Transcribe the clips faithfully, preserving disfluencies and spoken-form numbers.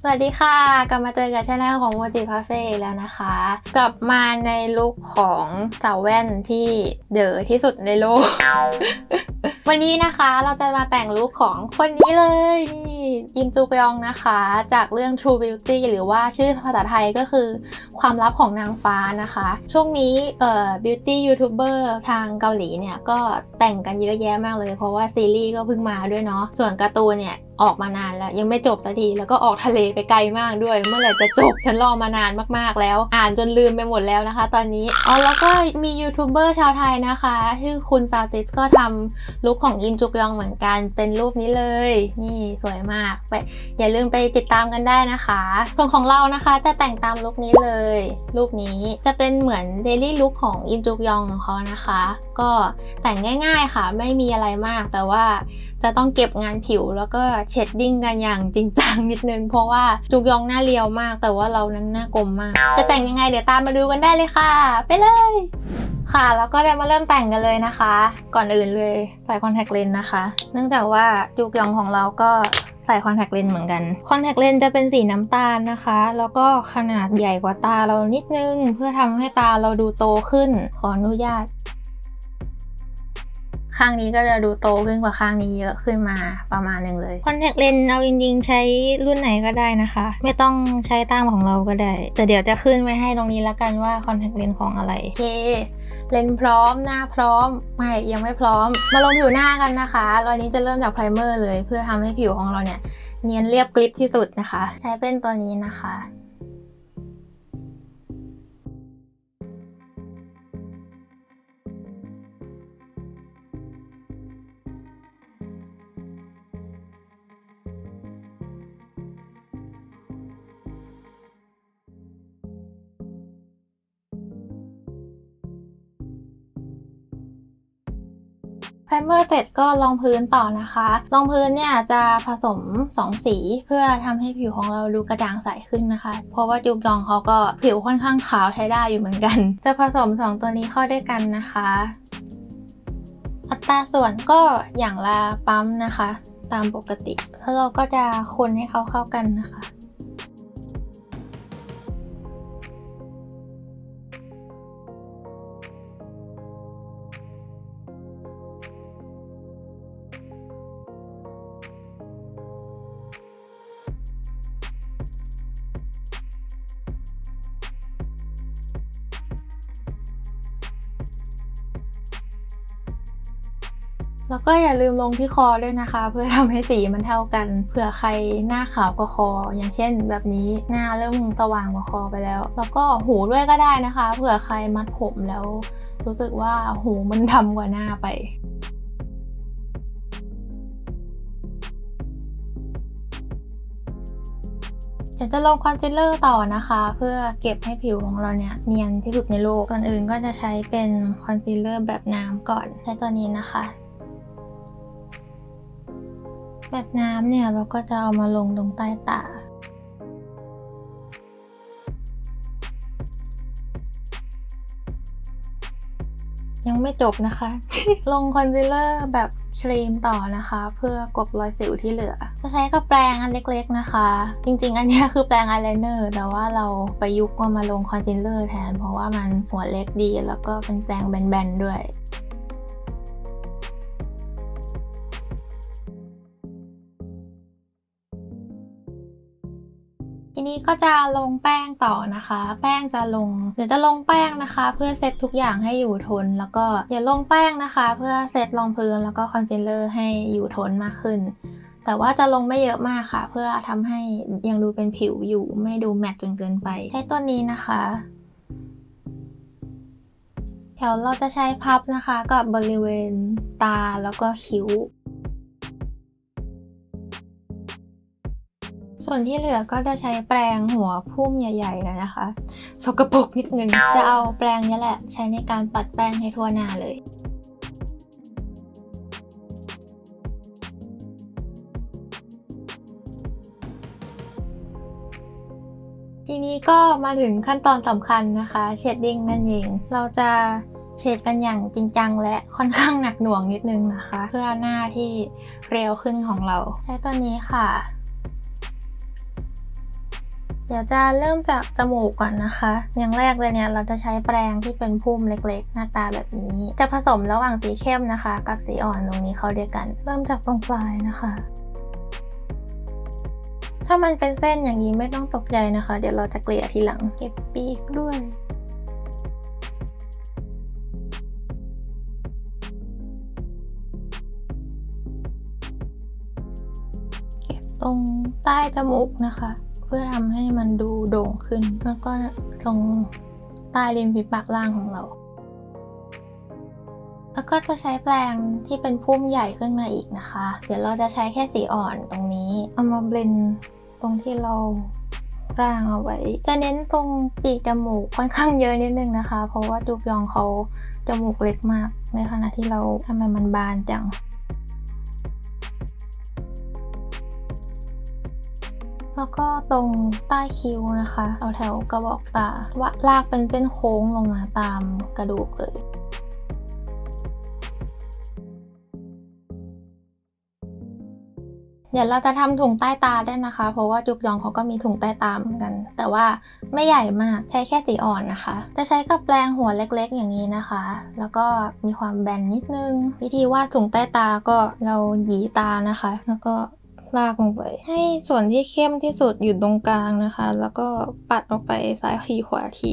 วัสดีค่ะกลับมาเจอกับช่องของโมจิพาเฟ่แล้วนะคะกลับมาในลุคของสาวแว่นที่เด๋อที่สุดในโลก วันนี้นะคะเราจะมาแต่งลุคของคนนี้เลยนี่อิมจูกยองนะคะจากเรื่อง True Beauty หรือว่าชื่อภาษาไทยก็คือความลับของนางฟ้านะคะช่วงนี้เอ่อ beauty YouTuber ทางเกาหลีเนี่ยก็แต่งกันเยอะแยะมากเลยเพราะว่าซีรีส์ก็เพิ่งมาด้วยเนาะส่วนการ์ตูนเนี่ยออกมานานแล้วยังไม่จบสักทีแล้วก็ออกทะเลไปไกลมากด้วยเมื่อไหร่จะจบฉันรอมานานมากๆแล้วอ่านจนลืมไปหมดแล้วนะคะตอนนี้อ๋อแล้วก็มียูทูบเบอร์ชาวไทยนะคะชื่อคุณซาติสก็ทำลุคของอิมจุกยองเหมือนกันเป็นรูปนี้เลยนี่สวยมากไปอย่าลืมไปติดตามกันได้นะคะส่วนของเรานะคะจะแต่งตามลุคนี้เลยลุคนี้จะเป็นเหมือนเดลี่ลุคของอิมจุกยองของเขานะคะก็แต่งง่ายๆค่ะไม่มีอะไรมากแต่ว่าจะต้องเก็บงานผิวแล้วก็เชดดิ้งกันอย่างจริงจังนิดนึงเพราะว่าจุกยองหน้าเรียวมากแต่ว่าเรานั้นหน้ากลมมากจะแต่งยังไงเดี๋ยวตามมาดูกันได้เลยค่ะไปเลยค่ะแล้วก็จะมาเริ่มแต่งกันเลยนะคะก่อนอื่นเลยใส่คอนแทคเลนส์นะคะเนื่องจากว่าจุกยองของเราก็ใส่คอนแทคเลนส์เหมือนกันคอนแทคเลนส์จะเป็นสีน้ำตาลนะคะแล้วก็ขนาดใหญ่กว่าตาเรานิดนึงเพื่อทำให้ตาเราดูโตขึ้นขออนุญาตข้างนี้ก็จะดูโตขึ้นกว่าข้างนี้เยอะขึ้นมาประมาณหนึ่งเลยคอนแทคเลนส์เอาจริงๆใช้รุ่นไหนก็ได้นะคะไม่ต้องใช้ตามของเราก็ได้แต่เดี๋ยวจะขึ้นไว้ให้ตรงนี้แล้วกันว่าคอนแทคเลนส์ของอะไรโอเคเลนส์พร้อมหน้าพร้อมไม่ยังไม่พร้อมมาลงผิวหน้ากันนะคะตอนนี้จะเริ่มจากไพรเมอร์เลยเพื่อทำให้ผิวของเราเนี่ยเนียนเรียบกริบที่สุดนะคะใช้เป็นตัวนี้นะคะไพรเมอร์เสร็จก็รองพื้นต่อนะคะรองพื้นเนี่ยจะผสมสองสีเพื่อทำให้ผิวของเราดูกระจ่างใสขึ้นนะคะเพราะว่าจุกยองเขาก็ผิวค่อนข้างขาวใช้ได้อยู่เหมือนกันจะผสมสองตัวนี้เข้าด้วยกันนะคะอัตราส่วนก็อย่างละปั๊มนะคะตามปกติแล้วเราก็จะคนให้เขาเข้ากันนะคะแล้วก็อย่าลืมลงที่คอด้วยนะคะเพื่อทำให้สีมันเท่ากันเผื่อใครหน้าขาวกว่าคออย่างเช่นแบบนี้หน้าเริ่มสว่างกว่าคอไปแล้วแล้วก็หูด้วยก็ได้นะคะเผื่อใครมัดผมแล้วรู้สึกว่าหูมันดำกว่าหน้าไปเดี๋ยวจะลงคอนซีลเลอร์ต่อนะคะเพื่อเก็บให้ผิวของเราเนี่ยเนียนที่สุดในโลกก่อนอื่นก็จะใช้เป็นคอนซีลเลอร์แบบน้ำก่อนใช้ตัวนี้นะคะแบบน้ำเนี่ยเราก็จะเอามาลงตรงใต้ตายังไม่จบนะคะ ลงคอนซีลเลอร์แบบครีมต่อนะคะเพื่อกลบรอยสิวที่เหลือจะใช้กับแปรงอันเล็กๆนะคะจริงๆอันนี้คือแปรงอายไลเนอร์แต่ว่าเราประยุกต์มาลงคอนซีลเลอร์แทนเพราะว่ามันหัวเล็กดีแล้วก็เป็นแปรงแบนๆด้วยทีนี้ก็จะลงแป้งต่อนะคะแป้งจะลงเดี๋ยวจะลงแป้งนะคะเพื่อเซตทุกอย่างให้อยู่ทนแล้วก็อย่าลงแป้งนะคะเพื่อเซตรองพื้นแล้วก็คอนซีลเลอร์ให้อยู่ทนมากขึ้นแต่ว่าจะลงไม่เยอะมากค่ะเพื่อทำให้ยังดูเป็นผิวอยู่ไม่ดูแมตต์จนเกินไปใช้ตัวนี้นะคะเดี๋ยวเราจะใช้พับนะคะกับบริเวณตาแล้วก็คิ้วส่วนที่เหลือก็จะใช้แปรงหัวพุ่มใหญ่ๆเลยนะคะสกปรกนิดนึงจะเอาแปรงนี้แหละใช้ในการปัดแป้งให้ทั่วหน้าเลยทีนี้ก็มาถึงขั้นตอนสำคัญนะคะเชดดิ้งนั่นเองเราจะเชดกันอย่างจริงจังและค่อนข้างหนักหน่วงนิดนึงนะคะเพื่อหน้าที่เรียวขึ้นของเราใช้ตัวนี้ค่ะเดี๋ยวจะเริ่มจากจมูกก่อนนะคะอย่างแรกเลยเนี่ยเราจะใช้แปรงที่เป็นพุ่มเล็กๆหน้าตาแบบนี้จะผสมระหว่างสีเข้มนะคะกับสีอ่อนตรงนี้เข้าด้วยกันเริ่มจากตรงปลายนะคะถ้ามันเป็นเส้นอย่างนี้ไม่ต้องตกใจนะคะเดี๋ยวเราจะเกลี่ยทีหลังเก็บปีกด้วยเก็บตรงใต้จมูกนะคะเพื่อทำให้มันดูโด่งขึ้นแล้วก็ตรงใต้ริมฝีปากล่างของเราแล้วก็จะใช้แปรงที่เป็นพุ่มใหญ่ขึ้นมาอีกนะคะเดี๋ยวเราจะใช้แค่สีอ่อนตรงนี้เอามาเบลนด์ตรงที่เราร่างเอาไว้จะเน้นตรงปีกจมูกค่อนข้างเยอะนิดนึงนะคะเพราะว่าจุกยองเขาจมูกเล็กมากในขณะที่เราทำไมมันบานจังแล้วก็ตรงใต้คิ้วนะคะเอาแถวกระบอกตาว่าลากเป็นเส้นโค้งลงมาตามกระดูกเลยเดี๋ยวเราจะทำถุงใต้ตาด้วยนะคะเพราะว่าจุกยองเขาก็มีถุงใต้ตาเหมือนกันแต่ว่าไม่ใหญ่มากใช้แค่สีอ่อนนะคะจะใช้กับแปรงหัวเล็กๆอย่างนี้นะคะแล้วก็มีความแบนนิดนึงวิธีวาดถุงใต้ตาก็เราหยีตานะคะแล้วก็ลากลงไปให้ส่วนที่เข้มที่สุดอยู่ตรงกลางนะคะแล้วก็ปัดออกไปซ้ายทีขวาที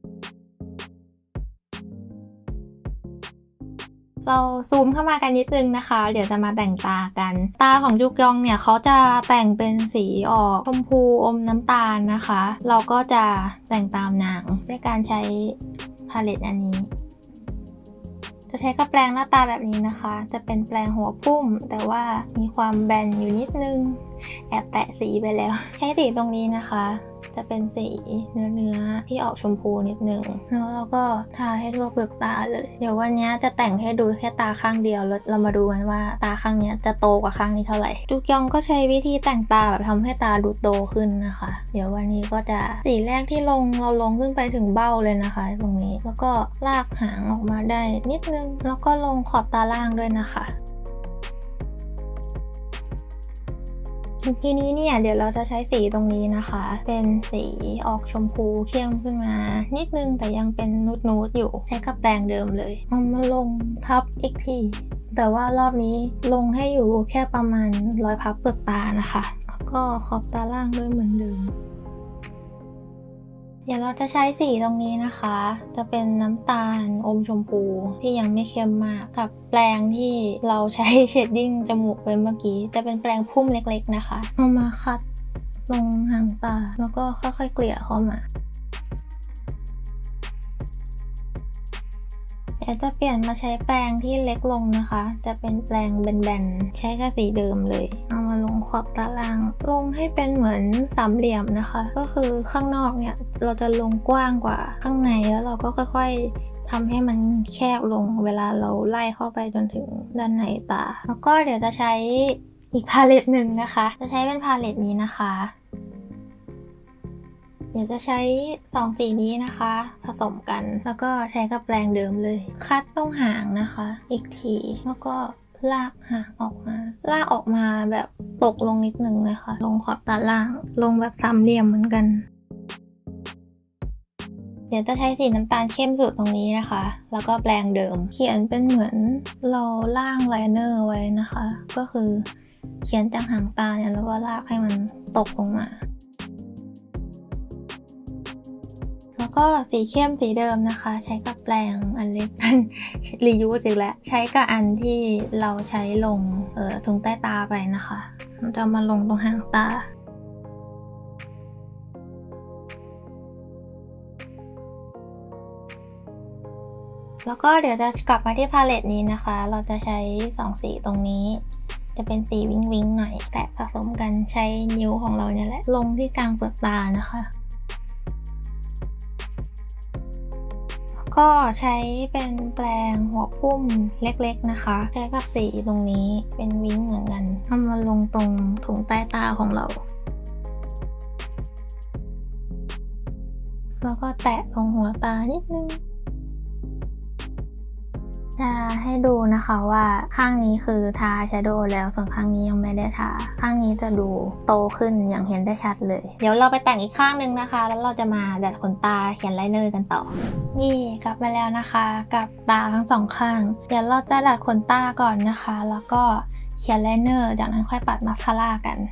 เราซูมเข้ามากันนิดนึงนะคะเดี๋ยวจะมาแต่งตากันตาของจุกยองเนี่ยเขาจะแต่งเป็นสีออกชมพูอมน้ำตาลนะคะเราก็จะแต่งตามนางด้วยการใช้พาเลตอันนี้จะใช้กระแปรงหน้าตาแบบนี้นะคะจะเป็นแปรงหัวพุ่มแต่ว่ามีความแบนอยู่นิดนึงแอบแตะสีไปแล้วใช้สีตรงนี้นะคะจะเป็นสีเนื้อเนื้อที่ออกชมพูนิดนึงแล้วเราก็ทาให้ทั่วเปลือกตาเลยเดี๋ยววันนี้จะแต่งให้ดูแค่ตาข้างเดียวแล้วเรามาดูกันว่าตาข้างนี้จะโตกว่าข้างนี้เท่าไหร่จุกยองก็ใช้วิธีแต่งตาแบบทำให้ตาดูโตขึ้นนะคะเดี๋ยววันนี้ก็จะสีแรกที่ลงเราลงขึ้นไปถึงเบ้าเลยนะคะตรงนี้แล้วก็ลากหางออกมาได้นิดนึงแล้วก็ลงขอบตาล่างด้วยนะคะทีนี้เนี่ยเดี๋ยวเราจะใช้สีตรงนี้นะคะเป็นสีออกชมพูเข้มขึ้นมานิดนึงแต่ยังเป็นนูดๆอยู่ใช้กับแปรงเดิมเลยเอามาลงทับอีกทีแต่ว่ารอบนี้ลงให้อยู่แค่ประมาณรอยพับเปลือกตานะคะแล้วก็ขอบตาล่างด้วยเหมือนเดิมเดี๋ยวเราจะใช้สีตรงนี้นะคะจะเป็นน้ำตาลอมชมพูที่ยังไม่เข้มมากกับแปรงที่เราใช้เชดดิ้งจมูกไปเมื่อกี้จะเป็นแปรงพุ่มเล็กๆนะคะเอามาคัดลงหางตาแล้วก็ค่อยๆเกลี่ยเข้ามาเดี๋ยวจะเปลี่ยนมาใช้แปรงที่เล็กลงนะคะจะเป็นแปรงแบนๆใช้กับสีเดิมเลยเอามาลงขอบตาล่างลงให้เป็นเหมือนสามเหลี่ยมนะคะก็คือข้างนอกเนี่ยเราจะลงกว้างกว่าข้างในแล้วเราก็ค่อยๆทำให้มันแคบลงเวลาเราไล่เข้าไปจนถึงด้านในตาแล้วก็เดี๋ยวจะใช้อีกพาเลตหนึ่งนะคะจะใช้เป็นพาเลตนี้นะคะเดี๋ยวจะใช้สองสีนี้นะคะผสมกันแล้วก็ใช้กับแปรงเดิมเลยคัดตรงหางนะคะอีกทีแล้วก็ลากหางออกมาลากออกมาแบบตกลงนิดนึงนะคะลงขอบตาล่างลงแบบสามเหลี่ยมเหมือนกันเดี๋ยวจะใช้สีน้ำตาลเข้มสุดตรงนี้นะคะแล้วก็แปรงเดิมเขียนเป็นเหมือนเราล่างไลเนอร์ไว้นะคะก็คือเขียนจากหางตาเนี่ยแล้วก็ลากให้มันตกลงมาแล้วก็สีเข้มสีเดิมนะคะใช้กับแปรงอันเล็กอันรียูสอีกแล้วใช้กับอันที่เราใช้ลงเอ่อตรงใต้ตาไปนะคะเราจะมาลงตรงหางตาแล้วก็เดี๋ยวจะกลับมาที่พาเลตนี้นะคะเราจะใช้สองสีตรงนี้จะเป็นสีวิงวิงหน่อยแต่ผสมกันใช้นิ้วของเราเนี่ยแหละลงที่กลางเปลือกตานะคะก็ใช้เป็นแปรงหัวพุ่มเล็กๆนะคะใช้กับสีตรงนี้เป็นวิ้งเหมือนกันเอามาลงตรงถุงใต้ตาของเราแล้วก็แตะตรงหัวตานิดนึงจะให้ดูนะคะว่าข้างนี้คือทาแชโดว์แล้วส่วนข้างนี้ยังไม่ได้ทาข้างนี้จะดูโตขึ้นอย่างเห็นได้ชัดเลยเดี๋ยวเราไปแต่งอีกข้างนึงนะคะแล้วเราจะมาดัดขนตาเขียนไลเนอร์กันต่อนี่กลับมาแล้วนะคะกับตาทั้งสองข้างเดี๋ยวเราจะดัดขนตาก่อนนะคะแล้วก็เขียนไลเนอร์จากนั้นค่อยปัดมาสคาร่ากัน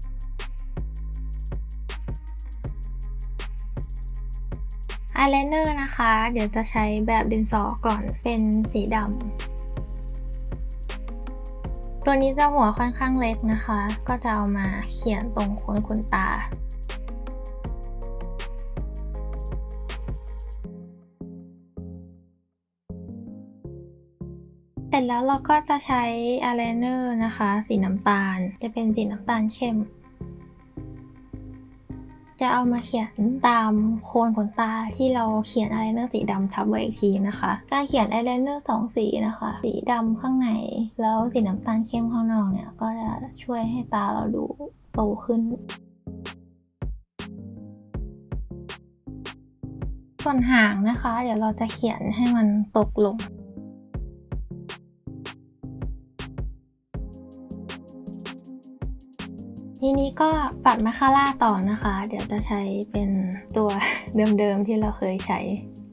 อายไลเนอร์นะคะเดี๋ยวจะใช้แบบดินสอก่อนเป็นสีดำตัวนี้จะหัวค่อนข้างเล็กนะคะก็จะเอามาเขียนตรงโคนขนตาเสร็จแล้วเราก็จะใช้อายไลเนอร์นะคะสีน้ำตาลจะเป็นสีน้ำตาลเข้มจะเอามาเขียนตามโคนขนตาที่เราเขียนอายไลเนอร์สีดำทับไว้อีกทีนะคะการเขียนอายไลเนอร์สองสีนะคะสีดำข้างในแล้วสีน้ำตาลเข้มข้างนอกเนี่ยก็จะช่วยให้ตาเราดูโตขึ้นส่วนหางนะคะเดี๋ยวเราจะเขียนให้มันตกลงทีนี้ก็ปัดมาสคาร่าต่อนะคะเดี๋ยวจะใช้เป็นตัวเดิมๆที่เราเคยใช้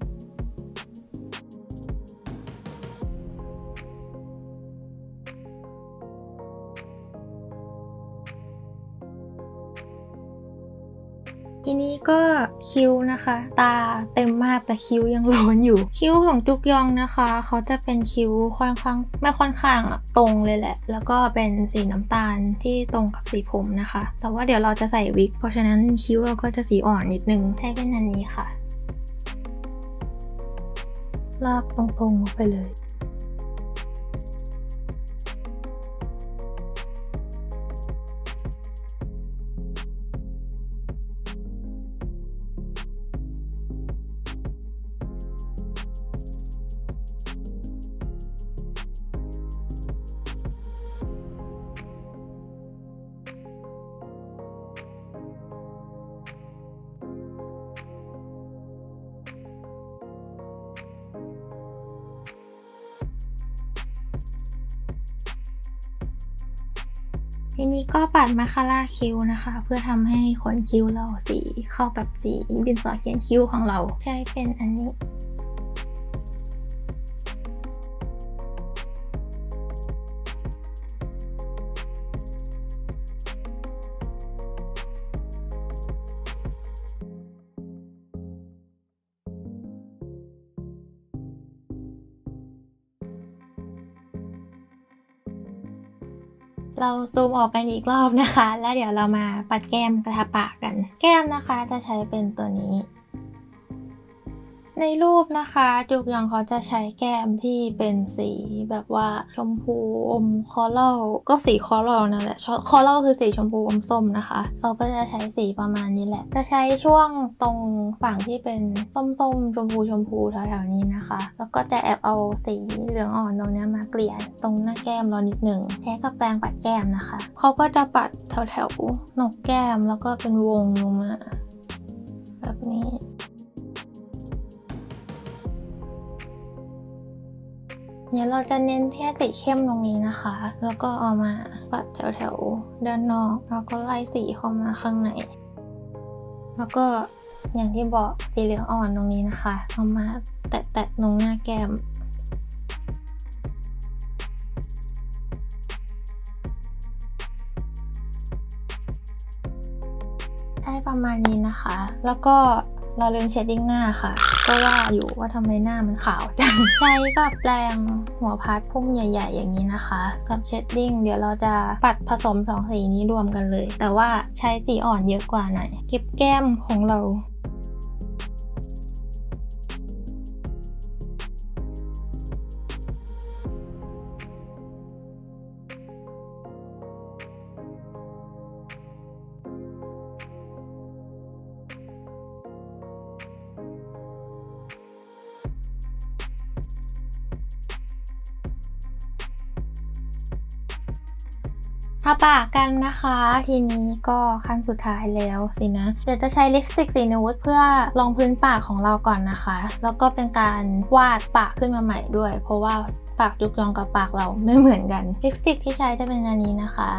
ทีนี้ก็คิ้วนะคะตาเต็มมากแต่คิ้วยังโล้นอยู่คิ้วของจุกยองนะคะเขาจะเป็นคิ้วค่อนข้างไม่ค่อนข้างตรงเลยแหละแล้วก็เป็นสีน้ำตาลที่ตรงกับสีผมนะคะแต่ว่าเดี๋ยวเราจะใส่วิกเพราะฉะนั้นคิ้วเราก็จะสีอ่อนนิดนึงใช้เป็นอันนี้ค่ะลากตรงๆลงไปเลยทีนี้ก็ปัดมาสคาร่าคิ้วนะคะเพื่อทำให้ขนคิ้วเราสีเข้ากับสีดินสอเขียนคิ้วของเราใช้เป็นอันนี้เราซูมออกกันอีกรอบนะคะแล้วเดี๋ยวเรามาปัดแก้มกระทาปากกันแก้มนะคะจะใช้เป็นตัวนี้ในรูปนะคะจุกยองเขาจะใช้แก้มที่เป็นสีแบบว่าชมพูอมคอรัลก็สีคอรัลนั่นแหละคอรัลคือสีชมพูอมส้มนะคะเราก็จะใช้สีประมาณนี้แหละจะใช้ช่วงตรงฝั่งที่เป็นส้มๆชมพูชมพูแถวๆนี้นะคะแล้วก็จะแอบเอาสีเหลืองอ่อนตรงนี้มาเกลี่ยตรงหน้าแก้มเรานิดหนึ่งใช้กับแปรงปัดแก้มนะคะเขาก็จะปัดแถวๆหนกแก้มแล้วก็เป็นวงลงมาแบบนี้เดี๋ยวเราจะเน้นแค่สีเข้มตรงนี้นะคะแล้วก็เอามาปัดแถวๆด้านนอกแล้วก็ไล่สีเข้ามาข้างในแล้วก็อย่างที่บอกสีเหลืองอ่อนตรงนี้นะคะเอามาแตะๆตรงหน้าแก้มได้ประมาณนี้นะคะแล้วก็เราลืมเชดดิ้งหน้าค่ะก็ว่าอยู่ว่าทำไมหน้ามันขาวจังใช้กับแปรงหัวพัดพุ่มใหญ่ๆอย่างนี้นะคะกับเชดดิ้งเดี๋ยวเราจะปัดผสมสองสีนี้รวมกันเลยแต่ว่าใช้สีอ่อนเยอะกว่าหน่อยเก็บแก้มของเรา ททาปากกันนะคะทีนี้ก็ขั้นสุดท้ายแล้วสินะเดี๋ยวจะใช้ลิปสติกสีนูดเพื่อรองพื้นปากของเราก่อนนะคะแล้วก็เป็นการวาดปากขึ้นมาใหม่ด้วยเพราะว่าปากจุกยองกับปากเราไม่เหมือนกันลิปสติกที่ใช้จะเป็นอันนี้นะคะ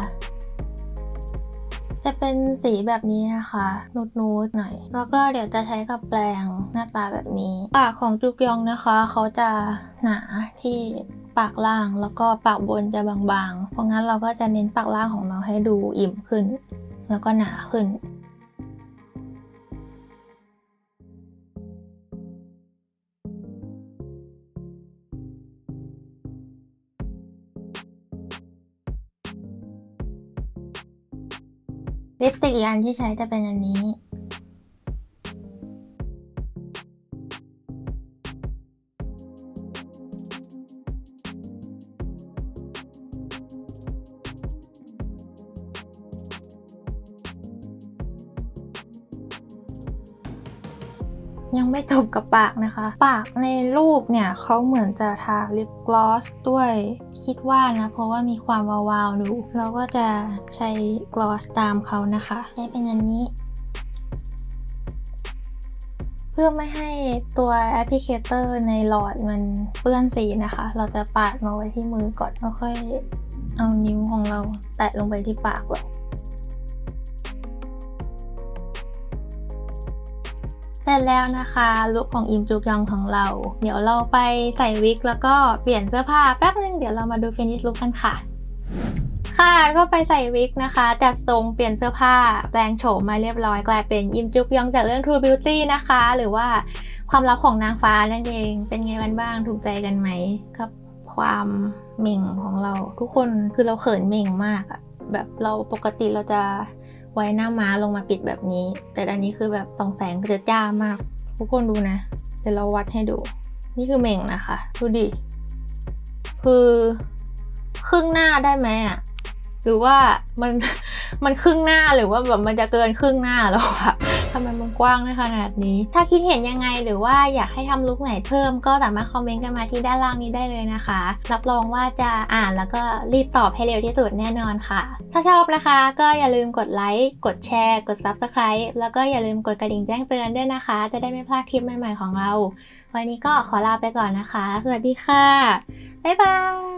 จะเป็นสีแบบนี้นะคะนูดๆหน่อยแล้วก็เดี๋ยวจะใช้กับแปรงหน้าตาแบบนี้ปากของจุกยองนะคะเขาจะหนาที่ปากล่างแล้วก็ปากบนจะบางๆเพราะงั้นเราก็จะเน้นปากล่างของเราให้ดูอิ่มขึ้นแล้วก็หนาขึ้นลิปสติกอีกอันที่ใช้จะเป็นอันนี้ยังไม่จบกับปากนะคะปากในรูปเนี่ยเขาเหมือนจะทาลิปกลอสด้วยคิดว่านะเพราะว่ามีความวาวๆดูเราก็จะใช้กลอสตามเขานะคะใช้เป็นอันนี้เพื่อไม่ให้ตัวแอปพลิเคเตอร์ในหลอดมันเปื้อนสีนะคะเราจะปาดมาไว้ที่มือก่อนแล้วค่อยเอานิ้วของเราแตะลงไปที่ปากเราเสร็จแล้วนะคะลุคของอิมจุกยองของเราเดี๋ยวเราไปใส่วิกแล้วก็เปลี่ยนเสื้อผ้าแป๊บนึงเดี๋ยวเรามาดูฟินิชลุคกันค่ะค่ะก็ไปใส่วิกนะคะจัดทรงเปลี่ยนเสื้อผ้าแปลงโฉมมาเรียบร้อยกลายเป็นอิมจุกยองจากเรื่อง True Beauty นะคะหรือว่าความลับของนางฟ้านั่นเองเป็นไงกันบ้างถูกใจกันไหมกับความเหม่งของเราทุกคนคือเราเขินเหม่งมากอะแบบเราปกติเราจะไว้หน้าม้าลงมาปิดแบบนี้แต่อันนี้คือแบบส่องแสงจะจ้ามากทุกคนดูนะเดี๋ยวเราวัดให้ดูนี่คือเหม่งนะคะดูดิคือครึ่งหน้าได้ไหมอ่ะหรือว่ามันมันครึ่งหน้าหรือว่าแบบมันจะเกินครึ่งหน้าแล้วอะทำไมมันกว้างได้ขนาดนี้ถ้าคิดเห็นยังไงหรือว่าอยากให้ทำลุคไหนเพิ่มก็สามารถคอมเมนต์กันมาที่ด้านล่างนี้ได้เลยนะคะรับรองว่าจะอ่านแล้วก็รีบตอบให้เร็วที่สุดแน่นอนค่ะถ้าชอบนะคะก็อย่าลืมกดไลค์กดแชร์กด ซับสไครบ์ แล้วก็อย่าลืมกดกระดิ่งแจ้งเตือนด้วยนะคะจะได้ไม่พลาดคลิปใหม่ๆของเราวันนี้ก็ขอลาไปก่อนนะคะสวัสดีค่ะบ๊ายบาย